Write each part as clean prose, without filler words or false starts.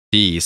第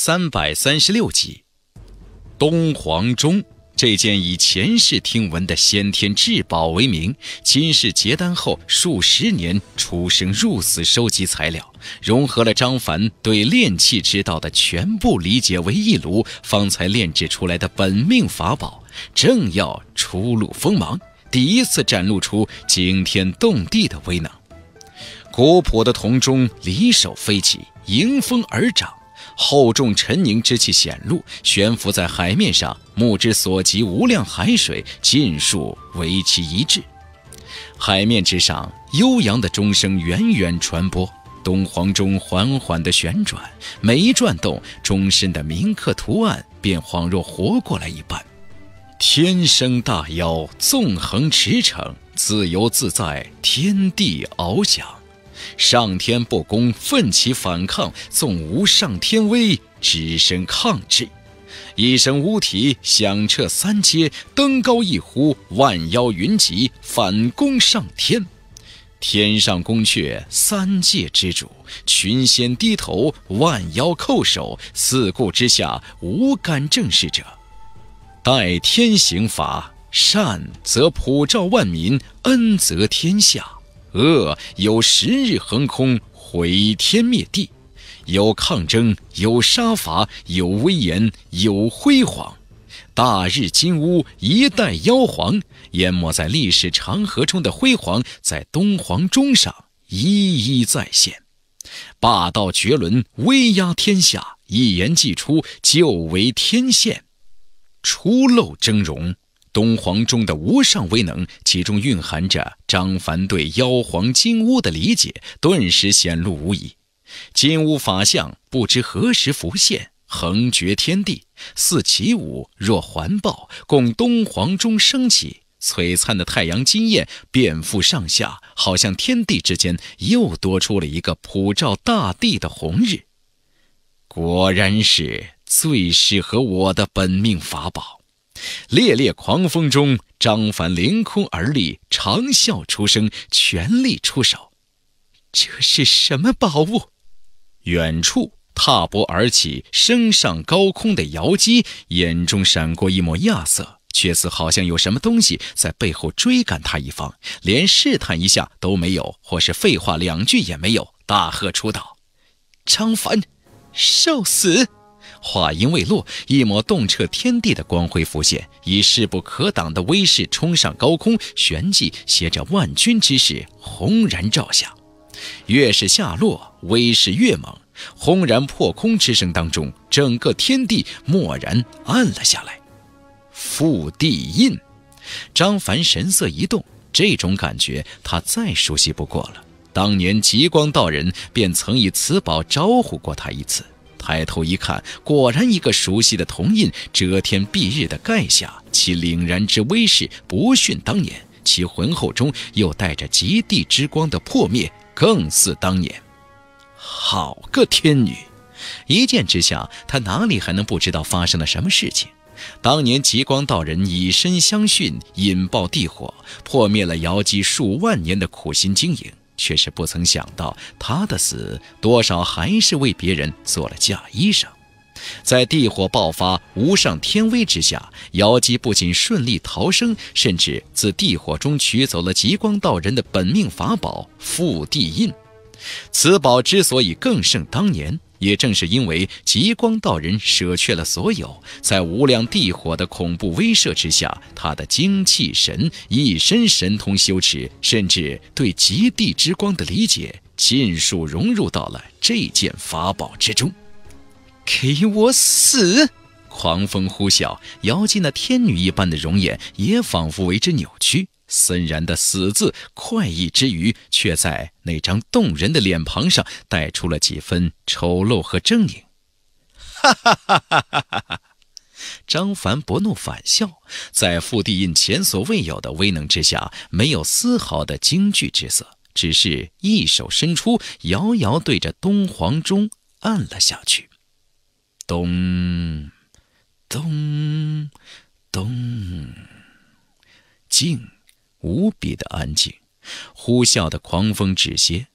336集，东皇钟这件以前世听闻的先天至宝为名，今世结丹后数十年出生入死收集材料，融合了张凡对炼器之道的全部理解为一炉，方才炼制出来的本命法宝，正要初露锋芒，第一次展露出惊天动地的威能。古朴的铜钟离手飞起，迎风而长，厚重沉凝之气显露，悬浮在海面上，目之所及无量海水尽数为其一致。海面之上，悠扬的钟声远远传播，东皇钟缓缓地旋转，每一转动，钟身的铭刻图案便恍若活过来一般。天生大妖，纵横驰骋，自由自在，天地翱翔。上天不公，奋起反抗，纵无上天威，只身抗制。一声乌啼，响彻三阶，登高一呼，万妖云集，反攻上天。天上宫阙，三界之主，群仙低头，万妖叩首，四顾之下，无敢正视者。待天行法，善则普照万民，恩泽天下，恶有10日横空，毁天灭地。有抗争，有杀伐，有威严，有辉煌。大日金乌，一代妖皇，淹没在历史长河中的辉煌，在东皇钟上一一再现。霸道绝伦，威压天下，一言既出，就为天现。初露峥嵘，东皇钟的无上威能，其中蕴含着张凡对妖皇金乌的理解，顿时显露无遗。金乌法相不知何时浮现，横绝天地，似起舞，若环抱，供东皇钟升起。璀璨的太阳金焰遍覆上下，好像天地之间又多出了一个普照大地的红日。果然是最适合我的本命法宝。烈烈狂风中，张凡凌空而立，长啸出声，全力出手。这是什么宝物？远处踏步而起，升上高空的瑶姬眼中闪过一抹亚色，却似好像有什么东西在背后追赶他一方，连试探一下都没有，或是废话2句也没有，大喝出道：张凡，受死！话音未落，一抹动彻天地的光辉浮现，以势不可挡的威势冲上高空，旋即携着万钧之势轰然照下。越是下落，威势越猛，轰然破空之声当中，整个天地蓦然暗了下来。复地印，张凡神色一动，这种感觉他再熟悉不过了。当年极光道人便曾以此宝招呼过他一次。抬头一看，果然一个熟悉的铜印遮天蔽日的盖下，其凛然之威势不逊当年，其浑厚中又带着极地之光的破灭，更似当年。好个天女！一见之下，他哪里还能不知道发生了什么事情？当年极光道人以身相殉，引爆地火，破灭了瑶姬数万年的苦心经营，却是不曾想到他的死多少还是为别人做了嫁衣裳。在地火爆发无上天威之下，瑶姬不仅顺利逃生，甚至自地火中取走了极光道人的本命法宝复地印。此宝之所以更胜当年，也正是因为极光道人舍却了所有，在无量地火的恐怖威慑之下，他的精气神、一身神通修持，甚至对极地之光的理解，尽数融入到了这件法宝之中。给我死！狂风呼啸，瑶姬那天女一般的容颜也仿佛为之扭曲，森然的死字快意之余，却在那张动人的脸庞上带出了几分丑陋和狰狞。哈哈哈哈哈哈！张凡不怒反笑，在复地印前所未有的威能之下，没有丝毫的惊惧之色，只是一手伸出，遥遥对着东皇钟按了下去。咚咚咚，静，无比的安静。呼啸的狂风止歇，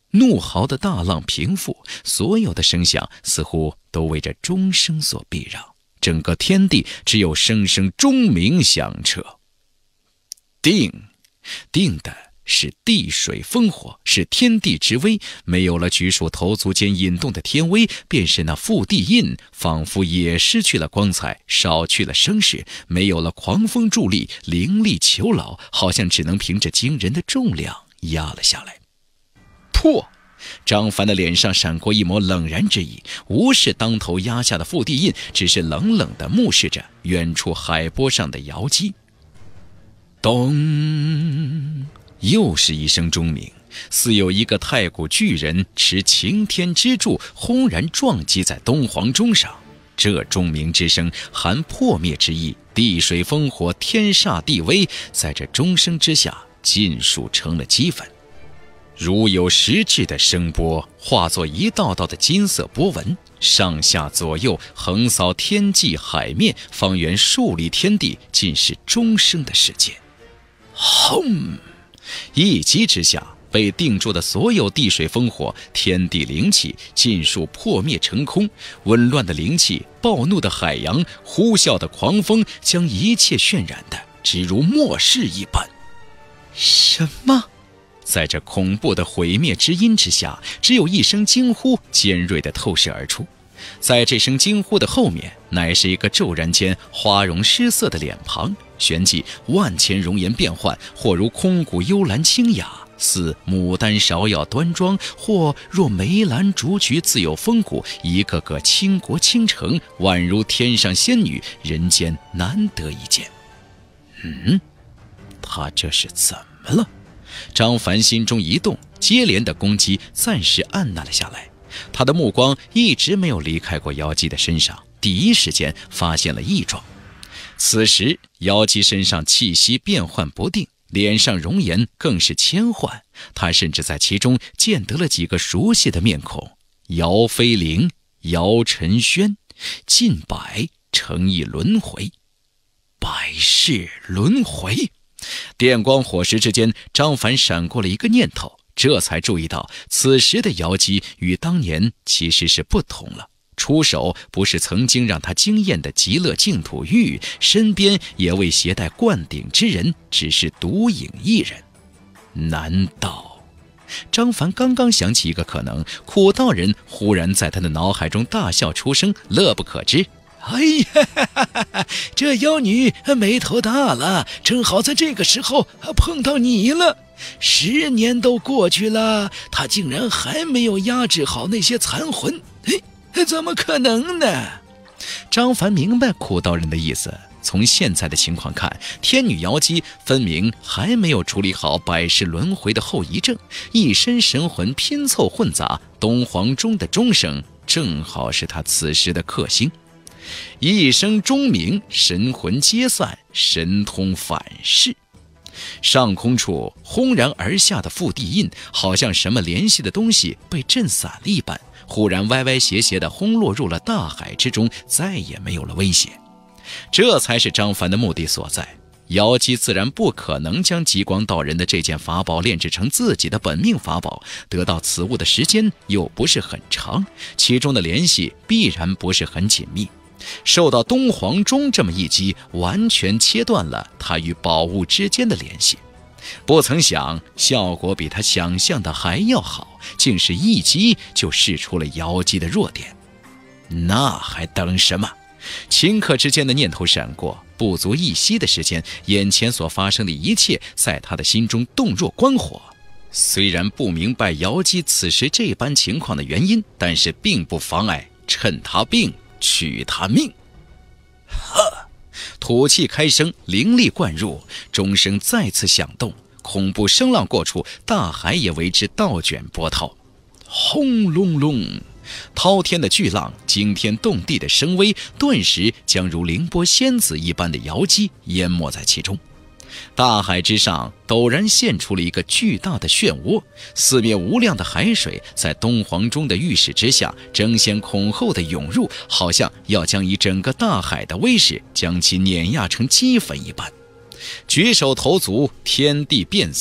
怒嚎的大浪平复，所有的声响似乎都为这钟声所避让，整个天地只有声声钟鸣响彻。定的是地水风火，是天地之威，没有了举手投足间引动的天威，便是那覆地印仿佛也失去了光彩，少去了声势，没有了狂风助力，灵力囚牢，好像只能凭着惊人的重量压了下来。破！张凡的脸上闪过一抹冷然之意，无视当头压下的覆地印，只是冷冷地目视着远处海波上的瑶姬。咚！又是一声钟鸣，似有一个太古巨人持擎天之柱轰然撞击在东皇钟上。这钟鸣之声含破灭之意，地水风火，天煞地威，在这钟声之下尽数成了齑粉。如有实质的声波化作一道道的金色波纹，上下左右横扫天际海面，方圆数里天地尽是钟声的世界。轰！一击之下，被定住的所有地水风火、天地灵气尽数破灭成空。紊乱的灵气，暴怒的海洋，呼啸的狂风，将一切渲染的只如末世一般。什么？在这恐怖的毁灭之音之下，只有一声惊呼尖锐地透视而出。在这声惊呼的后面，乃是一个骤然间花容失色的脸庞，旋即万千容颜变幻，或如空谷幽兰清雅，似牡丹芍药端庄，或若梅兰竹菊自有风骨，一个个倾国倾城，宛如天上仙女，人间难得一见。他这是怎么了？张凡心中一动，接连的攻击暂时按捺了下来。他的目光一直没有离开过瑶姬的身上，第一时间发现了异状。此时瑶姬身上气息变幻不定，脸上容颜更是千幻，他甚至在其中见得了几个熟悉的面孔：姚飞灵、姚晨轩，近百成一轮回，百世轮回。电光火石之间，张凡闪过了一个念头，这才注意到此时的瑶姬与当年其实是不同了。出手不是曾经让他惊艳的极乐净土玉，身边也未携带灌顶之人，只是独影一人。难道……张凡刚刚想起一个可能，苦道人忽然在他的脑海中大笑出声，乐不可支。哎呀，这妖女眉头大了，正好在这个时候碰到你了。10年都过去了，她竟然还没有压制好那些残魂，怎么可能呢？张凡明白苦道人的意思，从现在的情况看，天女瑶姬分明还没有处理好百世轮回的后遗症，一身神魂拼凑混杂，东皇钟的钟声正好是他此时的克星。一声钟鸣，神魂皆散，神通反噬。上空处轰然而下的覆地印，好像什么联系的东西被震散了一般，忽然歪歪斜斜地轰落入了大海之中，再也没有了威胁。这才是张凡的目的所在。瑶姬自然不可能将极光道人的这件法宝炼制成自己的本命法宝，得到此物的时间又不是很长，其中的联系必然不是很紧密。受到东皇钟这么一击，完全切断了他与宝物之间的联系。不曾想效果比他想象的还要好，竟是一击就试出了瑶姬的弱点。那还等什么？顷刻之间的念头闪过，不足一息的时间，眼前所发生的一切在他的心中动若观火。虽然不明白瑶姬此时这般情况的原因，但是并不妨碍趁他病取他命。吐气开声，灵力灌入，钟声再次响动，恐怖声浪过处，大海也为之倒卷波涛。轰隆隆，滔天的巨浪，惊天动地的声威，顿时将如凌波仙子一般的瑶姬淹没在其中。大海之上陡然现出了一个巨大的漩涡，四面无量的海水在东皇钟的御使之下争先恐后地涌入，好像要将以整个大海的威势将其碾压成齑粉一般。举手投足，天地变色，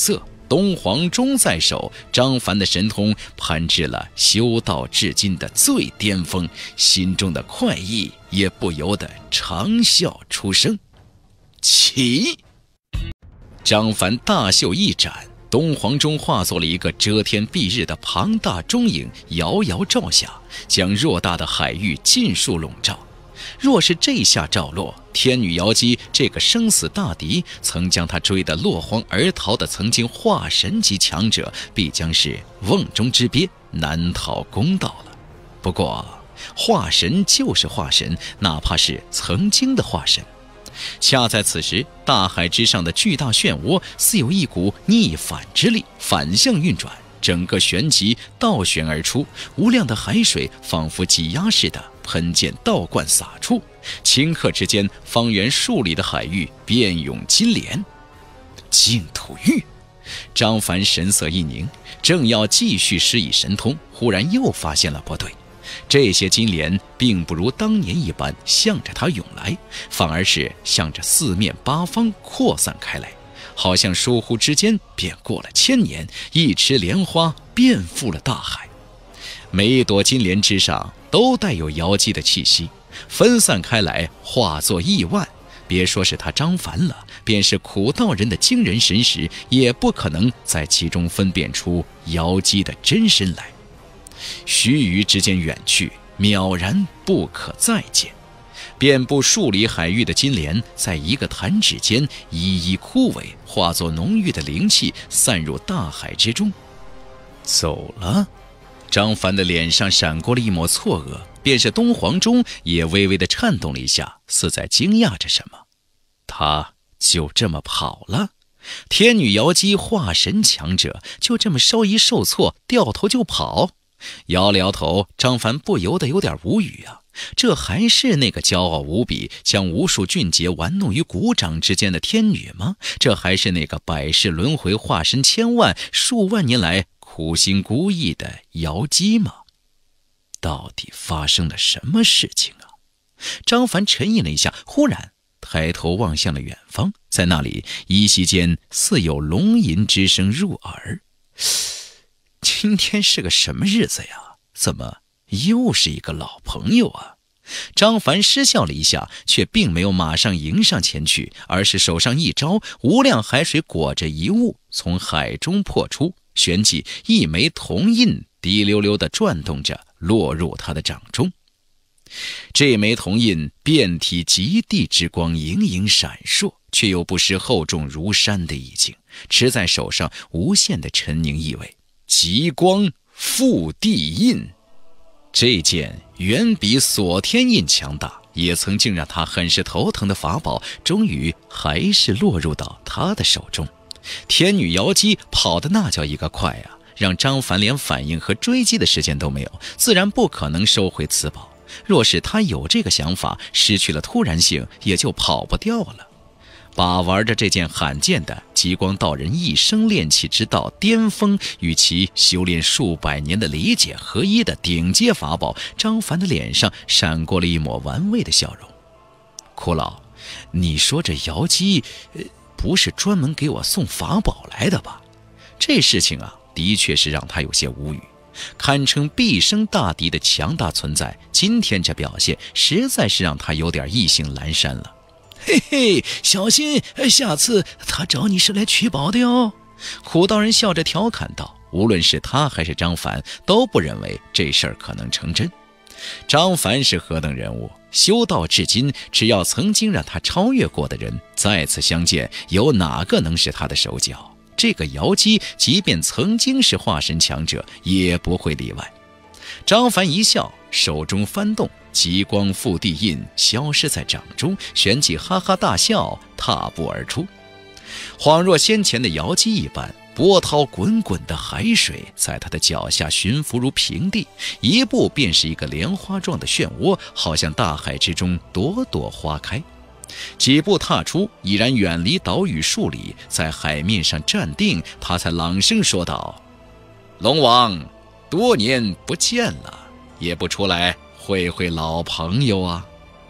东皇钟在手，张凡的神通攀至了修道至今的最巅峰，心中的快意也不由得长啸出声。起！张凡大袖一展，东皇钟化作了一个遮天蔽日的庞大钟影，遥遥照下，将偌大的海域尽数笼罩。若是这下照落，天女瑶姬这个生死大敌，曾将他追得落荒而逃的曾经化神级强者，必将是瓮中之鳖，难逃公道了。不过化神就是化神，哪怕是曾经的化神。恰在此时，大海之上的巨大漩涡似有一股逆反之力，反向运转，整个旋即倒旋而出，无量的海水仿佛挤压似的喷溅倒灌洒出，顷刻之间，方圆数里的海域遍涌金莲。净土玉！张凡神色一凝，正要继续施以神通，忽然又发现了不对。这些金莲并不如当年一般向着他涌来，反而是向着四面八方扩散开来，好像疏忽之间便过了千年，一池莲花遍覆了大海。每一朵金莲之上都带有瑶姬的气息，分散开来，化作亿万。别说是他张凡了，便是苦道人的惊人神识，也不可能在其中分辨出瑶姬的真身来。须臾之间远去，渺然不可再见。遍布数里海域的金莲，在一个弹指间一一枯萎，化作浓郁的灵气，散入大海之中。走了。张凡的脸上闪过了一抹错愕，便是东皇钟也微微地颤动了一下，似在惊讶着什么。他就这么跑了？天女瑶姬化神强者，就这么稍一受挫，掉头就跑？摇了摇头，张凡不由得有点无语啊。这还是那个骄傲无比，将无数俊杰玩弄于股掌之间的天女吗？这还是那个百世轮回化身千万数万年来苦心孤诣的瑶姬吗？到底发生了什么事情啊？张凡沉吟了一下，忽然抬头望向了远方，在那里依稀间似有龙吟之声入耳。今天是个什么日子呀？怎么又是一个老朋友啊？张凡失笑了一下，却并没有马上迎上前去，而是手上一招，无量海水裹着一物从海中破出，旋即一枚铜印滴溜溜地转动着，落入他的掌中。这枚铜印遍体极地之光盈盈闪烁，却又不失厚重如山的意境，持在手上无限的沉凝意味。极光覆地印，这件远比锁天印强大，也曾经让他很是头疼的法宝，终于还是落入到他的手中。天女瑶姬跑得那叫一个快啊，让张凡连反应和追击的时间都没有，自然不可能收回此宝。若是他有这个想法，失去了突然性，也就跑不掉了。把玩着这件罕见的极光道人一生炼气之道巅峰与其修炼数百年的理解合一的顶阶法宝，张凡的脸上闪过了一抹玩味的笑容。苦老，你说这瑶姬不是专门给我送法宝来的吧？这事情啊，的确是让他有些无语。堪称毕生大敌的强大存在，今天这表现实在是让他有点意兴阑珊了。嘿嘿，小心，下次他找你是来取宝的哟。苦道人笑着调侃道，无论是他还是张凡，都不认为这事儿可能成真。张凡是何等人物？修道至今，只要曾经让他超越过的人再次相见，有哪个能是他的手脚？这个瑶姬即便曾经是化神强者，也不会例外。张凡一笑，手中翻动，极光覆地印消失在掌中，旋即哈哈大笑，踏步而出，恍若先前的瑶姬一般。波涛滚滚的海水在他的脚下驯服如平地，一步便是一个莲花状的漩涡，好像大海之中朵朵花开。几步踏出，已然远离岛屿数里，在海面上站定，他才朗声说道：龙王，多年不见了，也不出来会会老朋友啊。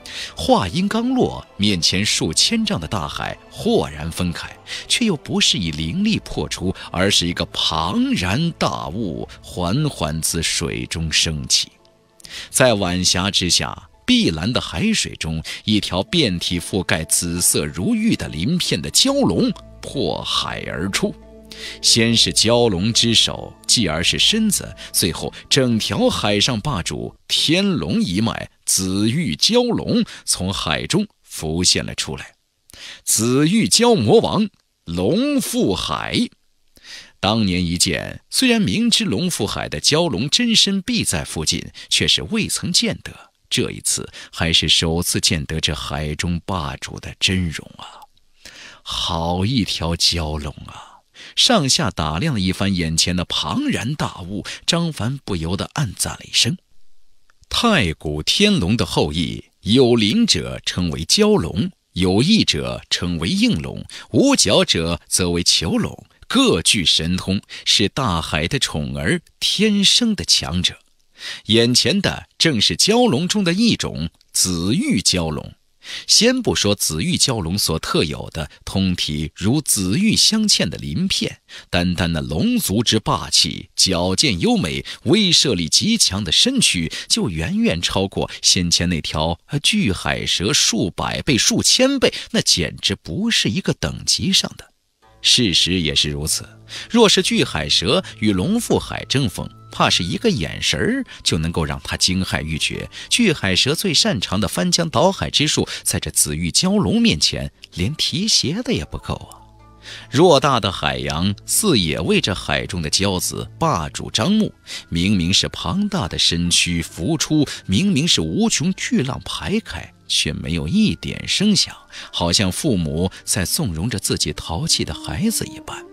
话音刚落，面前数千丈的大海豁然分开，却又不是以灵力破出，而是一个庞然大物缓缓自水中升起。在晚霞之下，碧蓝的海水中，一条遍体覆盖紫色如玉的鳞片的蛟龙破海而出。先是蛟龙之首，继而是身子，最后整条海上霸主天龙一脉紫玉蛟龙从海中浮现了出来。紫玉蛟魔王龙腹海。当年一见，虽然明知龙腹海的蛟龙真身必在附近，却是未曾见得。这一次还是首次见得这海中霸主的真容啊！好一条蛟龙啊！上下打量了一番眼前的庞然大物，张凡不由得暗赞了一声。太古天龙的后裔，有鳞者称为蛟龙，有翼者称为应龙，无角者则为虬龙，各具神通，是大海的宠儿，天生的强者。眼前的正是蛟龙中的一种紫玉蛟龙。先不说紫玉蛟龙所特有的通体如紫玉镶嵌的鳞片，单单那龙族之霸气、矫健优美、威慑力极强的身躯，就远远超过先前那条巨海蛇数百倍、数千倍，那简直不是一个等级上的。事实也是如此，若是巨海蛇与龙腹海争锋，怕是一个眼神就能够让他惊骇欲绝。巨海蛇最擅长的翻江倒海之术，在这紫玉蛟龙面前连提鞋的也不够啊！偌大的海洋似也为这海中的骄子霸主张目，明明是庞大的身躯浮出，明明是无穷巨浪排开，却没有一点声响，好像父母在纵容着自己淘气的孩子一般。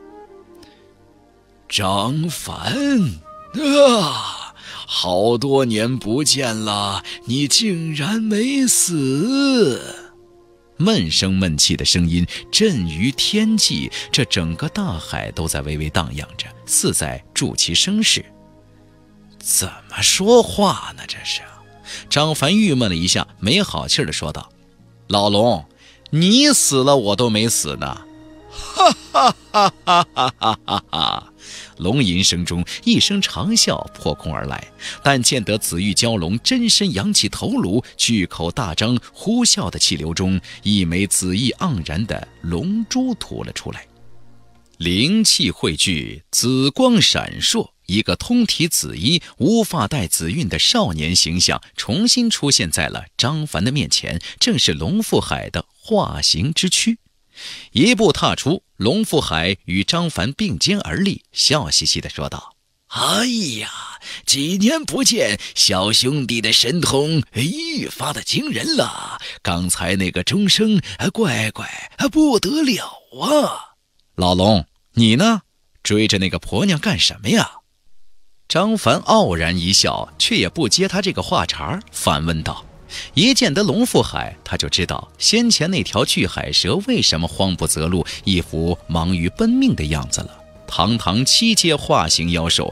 张凡啊，好多年不见了，你竟然没死！闷声闷气的声音震于天际，这整个大海都在微微荡漾着，似在助其声势。怎么说话呢？这是！张凡郁闷了一下，没好气地说道：“老龙，你死了，我都没死呢！”哈哈哈哈哈哈哈哈！龙吟声中，一声长啸破空而来。但见得紫玉蛟龙真身扬起头颅，巨口大张，呼啸的气流中，一枚紫意盎然的龙珠吐了出来。灵气汇聚，紫光闪烁，一个通体紫衣、无发带紫韵的少年形象重新出现在了张凡的面前，正是龙腹海的化形之躯。一步踏出，龙腹海与张凡并肩而立，笑嘻嘻地说道：“哎呀，几年不见，小兄弟的神通愈发的惊人了。刚才那个钟声，乖不得了啊！老龙，你呢？追着那个婆娘干什么呀？”张凡傲然一笑，却也不接他这个话茬，反问道。一见得龙腹海，他就知道先前那条巨海蛇为什么慌不择路，一副忙于奔命的样子了。堂堂七阶化形妖兽，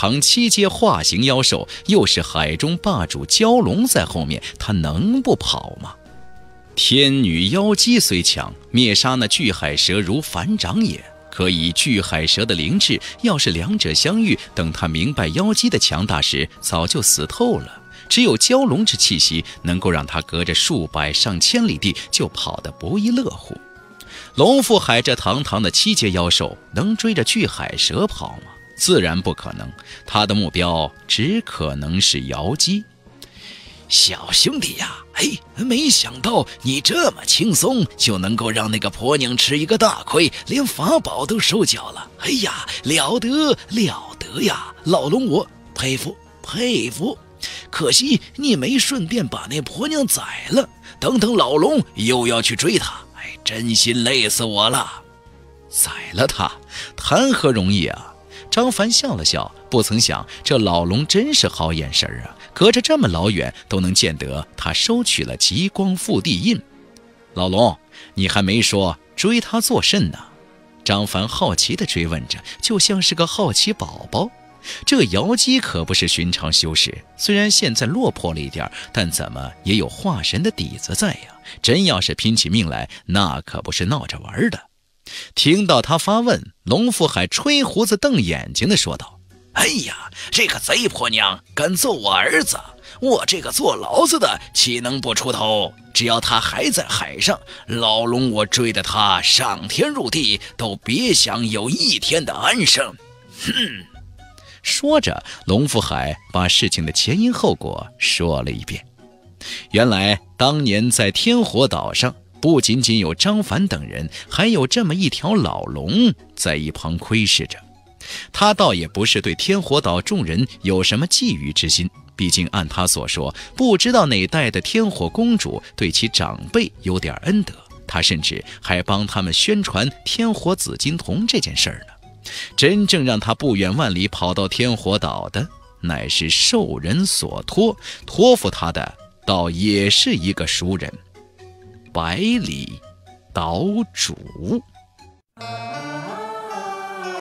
又是海中霸主蛟龙在后面，他能不跑吗？天女妖姬虽强，灭杀那巨海蛇如反掌也。可以巨海蛇的灵智，要是两者相遇，等他明白妖姬的强大时，早就死透了。只有蛟龙之气息，能够让他隔着数百上千里地就跑得不亦乐乎。龙腹海这堂堂的七阶妖兽，能追着巨海蛇跑吗？自然不可能，他的目标只可能是妖姬。小兄弟呀，没想到你这么轻松就能够让那个婆娘吃一个大亏，连法宝都收缴了。哎呀，了得呀！老龙我佩服。可惜你没顺便把那婆娘宰了，等老龙又要去追她，真心累死我了。宰了她，谈何容易啊！张凡笑了笑，不曾想这老龙真是好眼神啊，隔着这么老远都能见得他收取了极光复地印。老龙，你还没说追他做甚呢？张凡好奇地追问着，就像是个好奇宝宝。 这瑶姬可不是寻常修士，虽然现在落魄了一点，但怎么也有化神的底子在呀。真要是拼起命来，那可不是闹着玩的。听到他发问，龙福海吹胡子瞪眼睛的说道：哎呀，这个贼婆娘敢揍我儿子，我这个坐牢子的岂能不出头？只要他还在海上，老龙我追的他上天入地，都别想有一天的安生。哼！说着，龙福海把事情的前因后果说了一遍。原来当年在天火岛上，不仅仅有张凡等人，还有这么一条老龙在一旁窥视着。他倒也不是对天火岛众人有什么觊觎之心，毕竟按他所说，不知道哪代的天火公主对其长辈有点恩德，他甚至还帮他们宣传天火紫金童这件事儿呢。真正让他不远万里跑到天火岛的，乃是受人所托，托付他的倒也是一个熟人——百里岛主。